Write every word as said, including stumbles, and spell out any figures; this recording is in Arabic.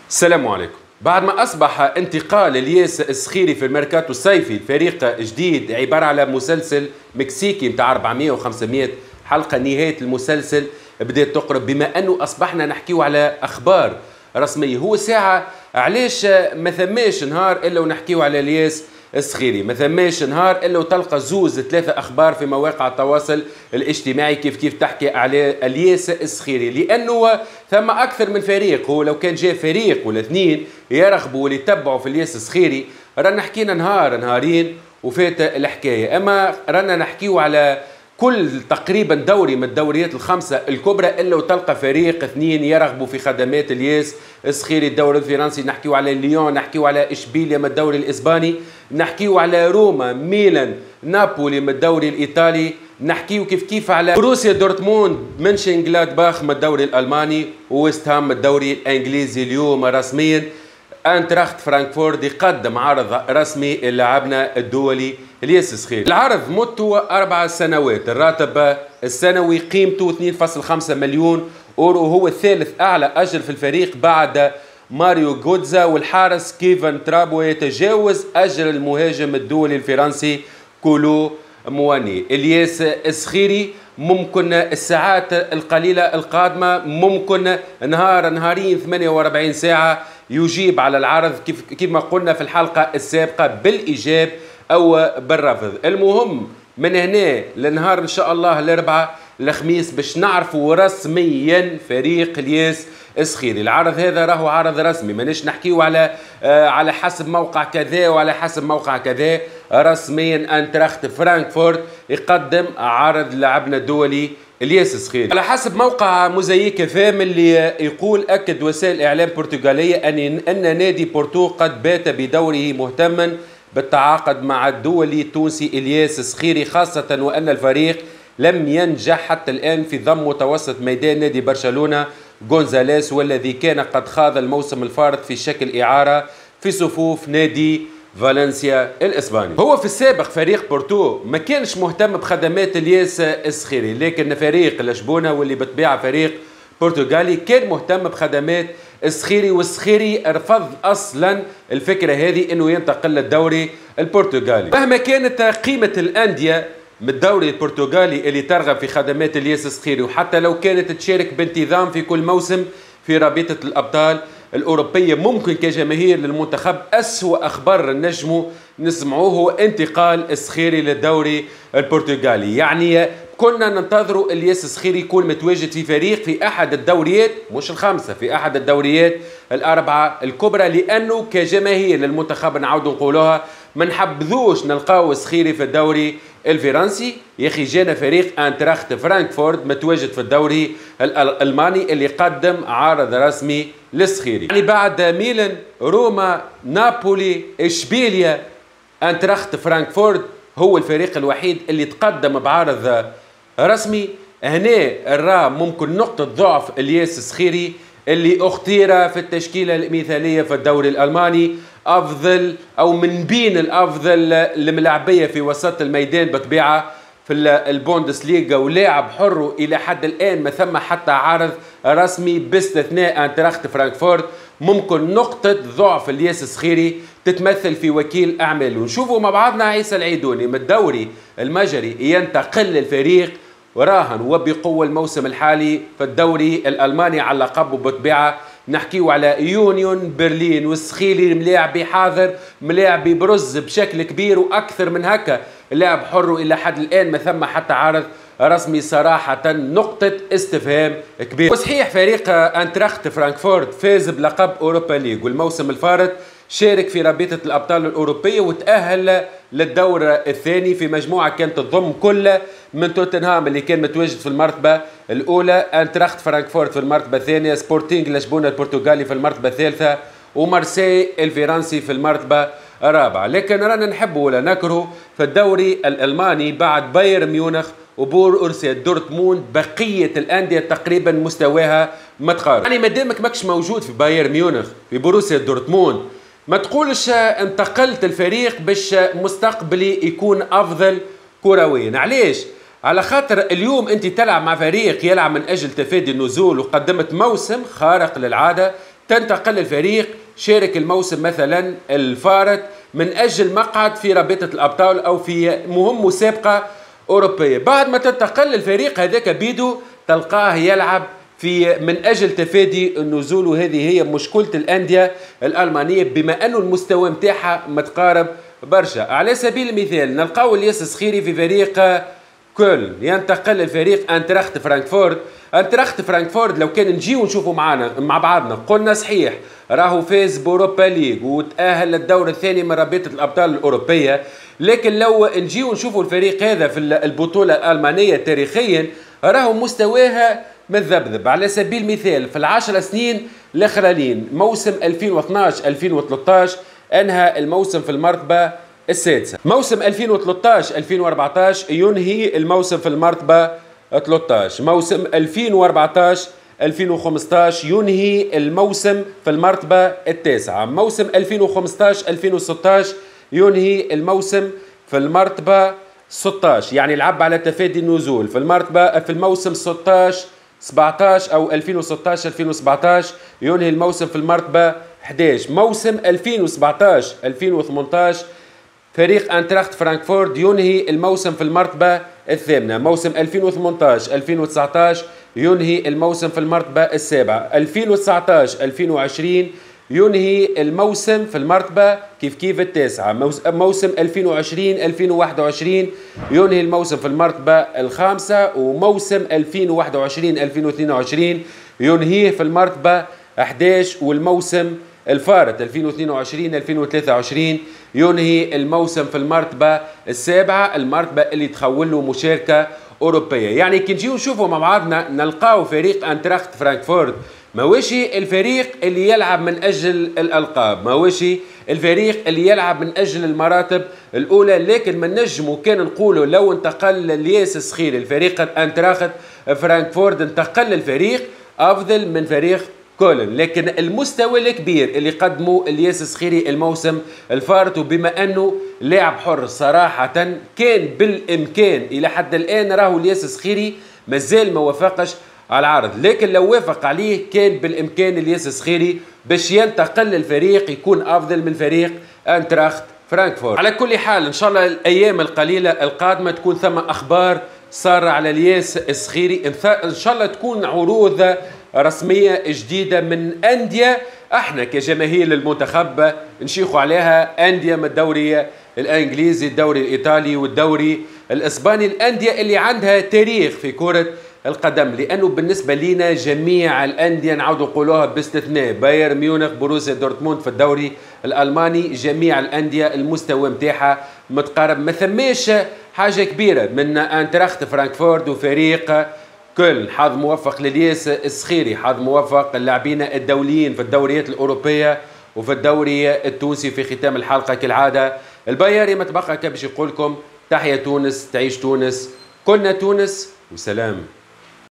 السلام عليكم. بعد ما أصبح انتقال الياس السخيري في الميركاتو الصيفي لفريق جديد عبارة على مسلسل مكسيكي متاع أربعمئة وخمسمئة حلقة، نهاية المسلسل بدأت تقرب، بما أنه أصبحنا نحكيو على أخبار رسمية. هو ساعة علاش ما ثماش نهار إلا ونحكيو على الياس السخيري، ما ثماش نهار الا وتلقى زوز ثلاثه اخبار في مواقع التواصل الاجتماعي كيف كيف تحكي على الياس السخيري، لانه ثم اكثر من فريق. هو لو كان جاء فريق ولا اثنين يرغبوا واللي يتبعوا في الياس السخيري رانا حكينا نهار نهارين وفات الحكايه، اما رانا نحكيو على كل تقريبا دوري من الدوريات الخمسه الكبرى الا وتلقى فريق اثنين يرغبوا في خدمات الياس السخيري. الدوري الفرنسي نحكيو على ليون، نحكيو على اشبيليا من الدوري الاسباني، نحكيو على روما، ميلان، نابولي من الدوري الايطالي، نحكيو كيف كيف على بروسيا دورتموند، منشن جلادباخ من الدوري الالماني، وويست هام من الدوري الانجليزي. اليوم رسميا انتراخت فرانكفورت يقدم عرض رسمي للاعبنا الدولي الياس السخيري. العرض مدته أربع سنوات، الراتب السنوي قيمته اثنين فاصلة خمسة مليون أورو، وهو الثالث أعلى أجر في الفريق بعد ماريو جوتزا، والحارس كيفن ترابو يتجاوز أجر المهاجم الدولي الفرنسي كولو مواني. الياس السخيري ممكن الساعات القليلة القادمة، ممكن نهار نهارين ثمانية وأربعين ساعة يجيب على العرض كيف كيف ما قلنا في الحلقة السابقة بالإيجاب أو بالرفض. المهم من هنا لنهار إن شاء الله الأربعاء الخميس باش نعرفوا رسميا فريق الياس السخيري. العرض هذا راهو عرض رسمي، ماناش نحكيو على آه على حسب موقع كذا وعلى حسب موقع كذا. رسميا انتراخت فرانكفورت يقدم عرض لاعبنا الدولي الياس السخيري. على حسب موقع موزايك فام اللي يقول اكد وسائل اعلام برتغاليه ان ان نادي بورتو قد بات بدوره مهتما بالتعاقد مع الدولي التونسي الياس السخيري، خاصه وان الفريق لم ينجح حتى الآن في ضم متوسط ميدان نادي برشلونة غونزاليس، والذي كان قد خاض الموسم الفارط في شكل إعارة في صفوف نادي فالنسيا الإسباني. هو في السابق فريق بورتو ما كانش مهتم بخدمات الياس السخيري، لكن فريق لشبونة واللي بطبيعة فريق برتغالي كان مهتم بخدمات السخيري، والسخيري رفض أصلا الفكرة هذه أنه ينتقل للدوري البرتغالي. مهما كانت قيمة الأندية من الدوري البرتغالي اللي ترغب في خدمات الياس السخيري، وحتى لو كانت تشارك بانتظام في كل موسم في رابطة الأبطال الأوروبية، ممكن كجماهير للمنتخب أسوأ أخبار النجم نسمعوه انتقال السخيري للدوري البرتغالي. يعني كنا ننتظروا الياس السخيري يكون متواجد في فريق في أحد الدوريات، مش الخمسة، في أحد الدوريات الأربعة الكبرى، لأنه كجماهير للمنتخب نعود نقولوها ما نحبذوش نلقاو السخيري في الدوري الفرنسي. يا اخي جانا فريق انتراخت فرانكفورت متواجد في الدوري الالماني اللي قدم عرض رسمي للسخيري. يعني بعد ميلان، روما، نابولي، اشبيليا، انتراخت فرانكفورت هو الفريق الوحيد اللي تقدم بعرض رسمي. هنا الرا ممكن نقطة ضعف الياس السخيري اللي اختير في التشكيلة المثالية في الدوري الألماني، أفضل أو من بين الأفضل الملاعبية في وسط الميدان بطبيعة في البوندسليغا، ولاعب حر إلى حد الآن ما ثم حتى عرض رسمي باستثناء انتراخت فرانكفورت. ممكن نقطة ضعف الياس السخيري تتمثل في وكيل أعمال. ونشوفوا مع بعضنا عيسى العيدوني من الدوري المجري ينتقل الفريق وراهن وبقوة الموسم الحالي في الدوري الألماني على لقب، وبطبيعة نحكيو على يونيون برلين، والسخيري ملاعبي حاضر ملاعبي برز بشكل كبير وأكثر من هكا، لاعب حر إلى حد الآن ما ثم حتى عرض رسمي. صراحة نقطة استفهام كبير. وصحيح فريق انتراخت فرانكفورت فاز بلقب أوروبا ليج، والموسم الفارط شارك في رابطة الأبطال الأوروبية وتأهل للدور الثاني في مجموعة كانت تضم كل من توتنهام اللي كان متواجد في المرتبة الأولى، انتراخت فرانكفورت في المرتبة الثانية، سبورتينغ لشبونة البرتغالي في المرتبة الثالثة، ومارسي الفرنسي في المرتبة الرابعة. لكن رانا نحبوا ولا نكرهوا في الدوري الألماني بعد بايرن ميونخ وبوروسيا دورتموند بقية الأندية تقريبا مستواها متقارب. يعني ما دامك ماكش موجود في بايرن ميونخ في بوروسيا دورتموند ما تقولش انتقلت الفريق باش مستقبلي يكون افضل كرويا. علاش؟ على خاطر اليوم انت تلعب مع فريق يلعب من اجل تفادي النزول وقدمت موسم خارق للعاده، تنتقل الفريق شارك الموسم مثلا الفارط من أجل مقعد في رابطة الأبطال أو في مهم مسابقة أوروبية. بعد ما تنتقل الفريق هذاك بيدو تلقاه يلعب في من أجل تفادي النزول، وهذه هي مشكلة الأندية الألمانية بما أنه المستوى متاعها متقارب برشا. على سبيل المثال نلقاو الياس الصخيري في فريق كولن، ينتقل الفريق انتراخت فرانكفورت. انتراخت فرانكفورت لو كان نجيو نشوفوا معنا مع بعضنا قلنا صحيح راهو فاز بأوروبا ليج وتأهل للدور الثاني من رابطة الأبطال الأوروبية، لكن لو نجيو نشوفوا الفريق هذا في البطولة الألمانية تاريخيا راهو مستواها متذبذب. على سبيل المثال في العشر سنين الأخرين موسم ألفين واثناش ألفين وثلاثطاش انهى الموسم في المرتبة السادسة، موسم ألفين وثلاثطاش ألفين وأربعطاش ينهي الموسم في المرتبة ثلاثطاش، موسم ألفين وأربعطاش ألفين وخمسطاش ينهي الموسم في المرتبة التاسعة، موسم ألفين وخمسطاش ألفين وستطاش ينهي الموسم في المرتبة ستطاش، يعني لعب على تفادي النزول في المرتبة في الموسم ستطاش سبعطاش أو ألفين وستطاش ألفين وسبعطاش ينهي الموسم في المرتبة إحداش، موسم ألفين وسبعطاش ألفين وثمنطاش فريق انتراخت فرانكفورت ينهي الموسم في المرتبة الثامنة، موسم ألفين وثمنطاش ألفين وتسعطاش ينهي الموسم في المرتبة السابعة، ألفين وتسعطاش ألفين وعشرين ينهي الموسم في المرتبة كيف كيف التاسعة، موسم ألفين وعشرين ألفين وواحد وعشرين ينهي الموسم في المرتبة الخامسة، وموسم ألفين وواحد وعشرين ألفين واثنين وعشرين ينهيه في المرتبة إحداش، والموسم الفارط ألفين واثنين وعشرين ألفين وثلاثة وعشرين ينهي الموسم في المرتبة السابعة، المرتبة اللي تخول له مشاركة أوروبية. يعني كي نجيو نشوفوا مع بعضنا نلقاو فريق انتراخت فرانكفورت ماهوش الفريق اللي يلعب من أجل الألقاب، ماهوش الفريق اللي يلعب من أجل المراتب الأولى، لكن من نجمو كان نقولوا لو انتقل الياس الصخيري الفريق انتراخت فرانكفورت انتقل الفريق أفضل من فريق كولن، لكن المستوى الكبير اللي قدمه الياس الصخيري الموسم الفارط، وبما انه لاعب حر صراحة كان بالامكان الى حد الان راهو الياس الصخيري مازال ما وافقش على العرض، لكن لو وافق عليه كان بالامكان الياس الصخيري باش ينتقل الفريق يكون افضل من فريق انتراخت فرانكفورت. على كل حال ان شاء الله الايام القليلة القادمة تكون ثم اخبار صار على الياس الصخيري، ان شاء الله تكون عروض رسمية جديدة من أندية احنا كجماهير المنتخب نشيخوا عليها، أندية من الدوري الانجليزي الدوري الايطالي والدوري الاسباني، الأندية اللي عندها تاريخ في كرة القدم، لأنه بالنسبة لنا جميع الأندية نعاودوا نقولوها باستثناء بايرن ميونخ بروسيا دورتموند في الدوري الألماني، جميع الأندية المستوى متاعها متقارب، ما ثماش حاجة كبيرة من انتراخت فرانكفورت وفريق كل. حظ موفق للياس الصخيري، حظ موفق اللاعبين الدوليين في الدوريات الأوروبية وفي الدوري التونسي. في ختام الحلقة كالعادة البياري ما تبقى كبش يقول لكم تحيا تونس، تعيش تونس، كلنا تونس، وسلام.